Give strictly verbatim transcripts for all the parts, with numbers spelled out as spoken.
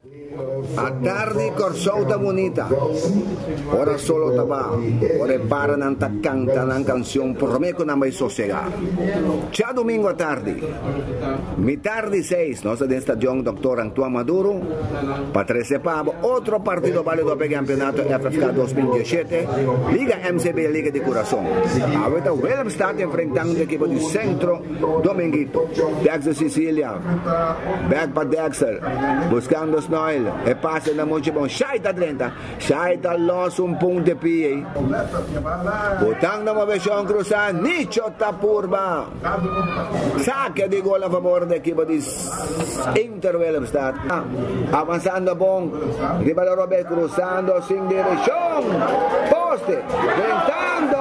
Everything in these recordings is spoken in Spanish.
A tarde corsouta bonita, ora solo taba, ora para nanta canta na canción por me con mai sossegar. Ciao domingo a tarde, mi tarde seis, nossa de estadio doctor Antoine Maduro, partecipava outro partido válido para o campeonato F F K dois mil e dezessete, Liga M C B, Liga de Coração. Ahorita Willemstad enfrentando a equipe de Centro Dominguito, Dexter Sicilia, back para Dexter, buscando Snoil, e passa na muito bom, Shaita trenta, Shaita lost um ponto de pie, botando uma versão cruzada, Nicho Tapurba, saque de gol a favor da equipe de Inter Willemstad, avançando bom, Ribala Robert cruzando, sem direção, poste, tentando,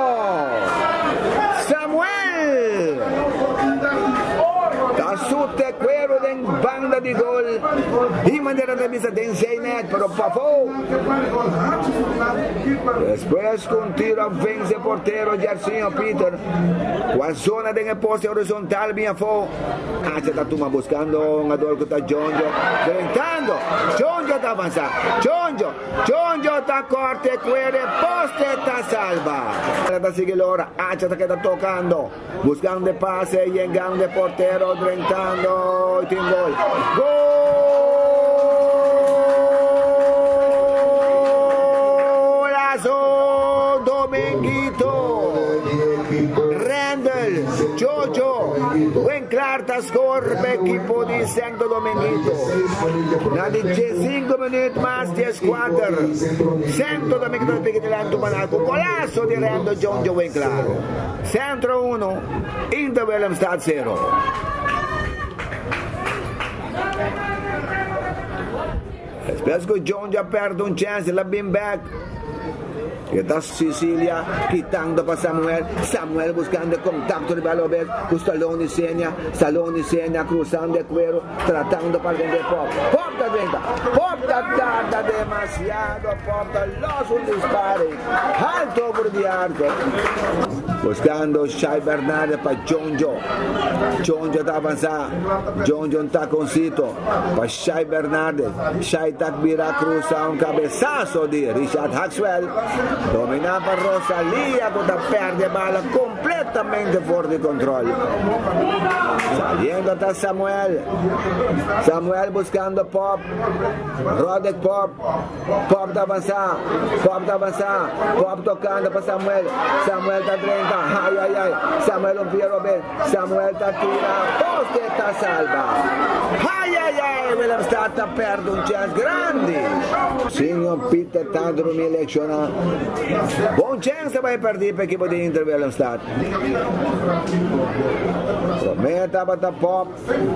Samuel, da sute cuero de banda de gol, de maneira de vista de Zeinet, pero pafou. Después con tiro vence portero Jarcinho Peter, com a zona de poste horizontal bien fo. Ah, se está tuma buscando un ador que está Jonjo, tentando, Jonjo está avanzando, Jonjo, Jonjo está corte, cuere, poste está salva. Está siguiendo ahora, ah, se está tocando, buscando de pase, llegando de portero, tentando, y tiene gol. Golazo Dominguito, Randall, Jojo, buen clarta score para el equipo de Santo Dominguito. Na veinticinco minutos más diez cuatro. Santo Dominguito de Piquetelante Manaco. Golazo de Randall Jojo, buen claro. Centro uno, Inter Willemstad cero. Spero che John già perde un chance, la beam back. E da Sicilia, quitando para Samuel, Samuel buscando contacto de Balobel, con Stallone Senia, Stallone Senia cruzando el cuero, tratando para vender Pop. Pop da venta, Pop da tarda demasiado, Pop da los un dispare, alto por de arco. Buscando Shai Bernardes para Jonjo, Jonjo está avanzando, Jonjo está con Cito, para Shai Bernardes, Shai Takbira cruza un cabezazo de Richard Haxwell. Dominava Rosalia, quando perde a bala completamente fora de controle. Saliendo está Samuel. Samuel buscando Pop. Rodek Pop. Pop de avançar. Pop de avançar. Pop tocando para Samuel. Samuel está trinta. Ai, ai, ai. Samuel não via Robert. Samuel está tirando. Poste está salva. Ai, ai, ai. Willemstad está perde um chance grande. Signor Peter está dormindo eleicionando. Buon chance vai perder para a equipe de Inter Willemstad. Prometa para Pop.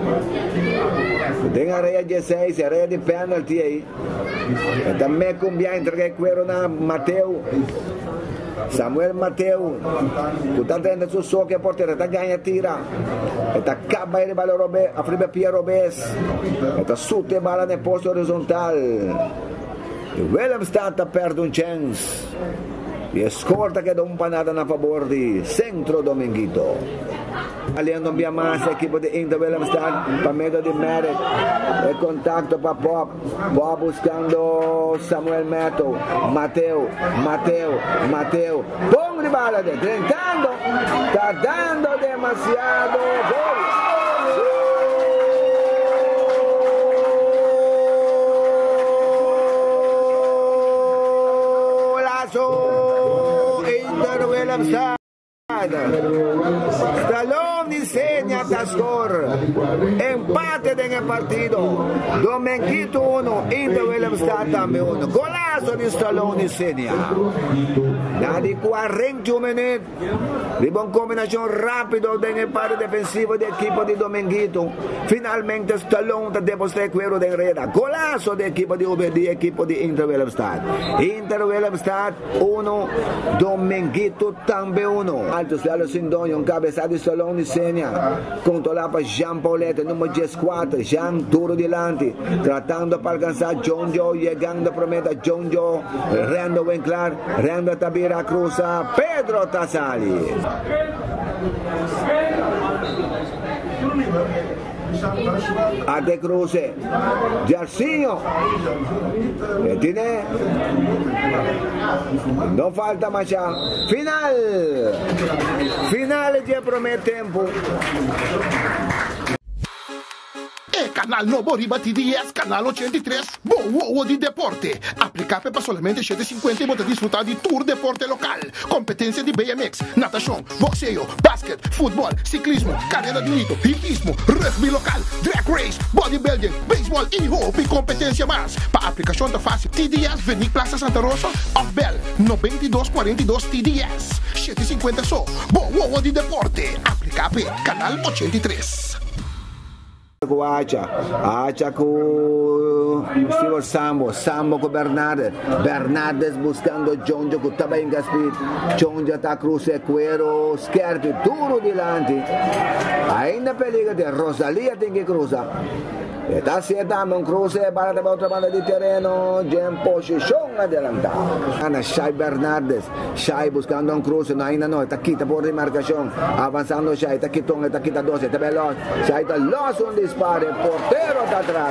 Tem areia de seis, areia de penalty aí. E também combia entregar cuero na Mateu. Samuel Mateu, está tendo su soque a porteira, está ganha tira. Está acaba de bala Robert, a frente Pia Robes. Está sute bala no posto horizontal. Willemstad perde un chance e scorta che dà un panada a favore di Centro Dominguito. Aliando via massa equipe di Inter Willemstad per mezzo di Merritt e contatto per Pop. Pop buscando Samuel Mateu, Mateu, Mateu, Mateu. Bom de bala, tentando, está dando demasiado gol. Inter Willemstad. Stallone segna da score, empate del partido, Dominguito uno, Inter Willemstad también uno, golazo di Stallone segna, da di quaranta minuti, di buona combinazione rapido del pari defensivo dell'equipo di Dominguito, finalmente Stallone deposita quello del Reda, golazo dell'equipo di U B D, equipo di Inter Willemstad, Inter Willemstad uno, Dominguito también uno. Alto Slalo Sindonho, um cabeçado de Stallone Senia, controlar para Jean Paulette, número diez cuatro, Jean duro delante, tratando para alcançar Jonjo, llegando para meta Jonjo, Rando Winkler, Rando Tabira cruza, Pedro Tassali. Ate Cruce, Jarcinho, que tiene, no falta más ya, final, final ya promete tiempo. E canal Novo Riba T D S, canal ochenta y tres, Boa de Deporte. Aplicable para solamente setecientos cincuenta y vos disfrutar de tour deporte local. Competencia de B M X, natación, boxeo, básquet, fútbol, ciclismo, carrera de hito, hipismo, rugby local, drag race, bodybuilding, béisbol y hockey, competencia más. Para aplicación de fácil, T D S, Vení Plaza Santa Rosa, of Bell, noventa y dos cuarenta y dos T D S, setecientos cincuenta so, Boa de Deporte. Aplicable, canal ochenta y tres. Com Acha, Acha com Steve Sambo, Sambo com Bernardes, Bernardes buscando Jonjo que estava em Gaspit, Jonjo está cruze Cuero, Scherpi, duro delante, ainda peliga de Rosalia tem que cruzar. Está acertando um cruze para a outra banda de terreno, em posição adelantada. Ana Shai Bernardes, Shai buscando um cruze, não, ainda não, está aqui, está por demarcação, avançando Shai, está aqui, está aqui, está doze, está veloz, Shai está logo um disparo, porteiro está atrás.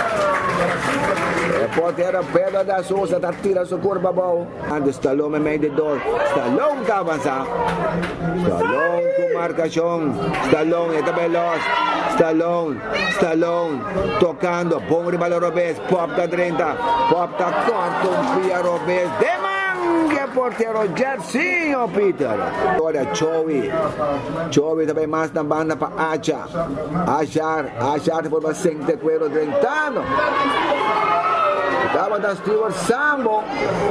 O porteiro Pedro da Souza está tirando sua curva boa. Ando Stallone meio de dois, Stallone está avançando, Stallone com marcação, Stallone está veloz, Stallone, Stallone. Tocando, bom rival Robes, pop da trinta, pop da corta, um pia Robes, demanga porteiro Jarcinho, Peter. Olha, Chowi, Chowi também mais na banda para Acha, Achar, Achar por uma sente cuero trentano. Estava da Stewart Sambo.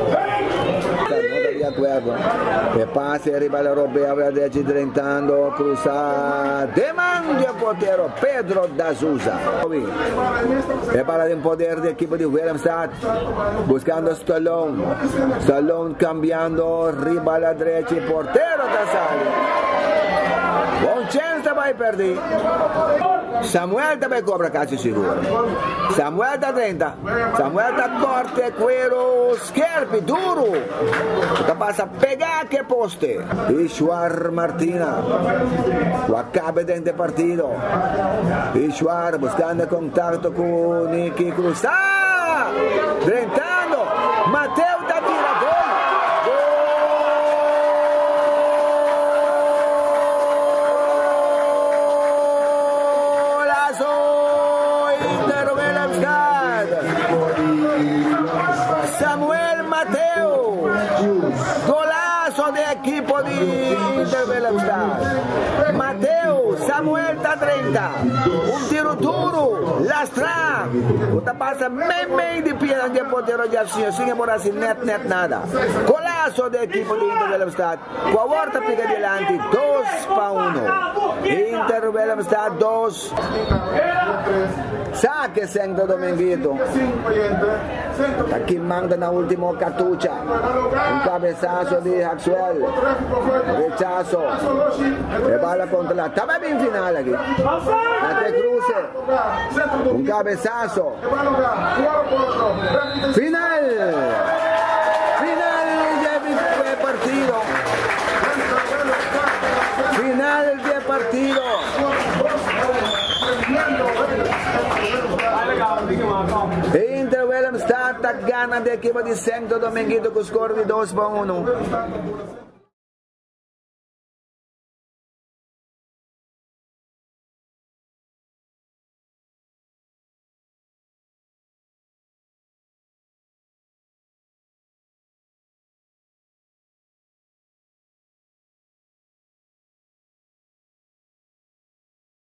E passa e rival europeo aveva trentando cruzar demanda porteiro Pedro da Souza. E para de poder de equipo de Willemstad buscando Stallone, Stallone cambiando rival a derecha e porteiro da sala. Bom chance vai perder. Samuel também cobra caixa seguro. Samuel da trinta. Samuel da corte, cuero, Scherpi, duro. Que passa a pegar que poste. Ishwar Martina. O acaba dentro do partido. Ishwar buscando contato com Nicky Cruz. Ah! Trentando. Mateu da tirador. Samuel Mateu, golazo de equipo de Inter Willemstad. Mateu, Samuel está treinta, un tiro duro, lastra, puta pasa meio de piedra de porteiro Jarcinho, sin por así net net nada. Golazo de equipo de Inter Willemstad, com a volta pica adelante, dois para um. Inter Willemstad dois. Saque Santo Dominguito. Aqui manda na última cartucha. Um cabeçazo de Axwell. Rechazo. E bala contra lá. Estava bem final aqui. Até cruce. Um cabeçazo. Final. Final de partido. Final de partido. Inter Willemstad gana de equipo de Santo Dominguito com score de dois para um.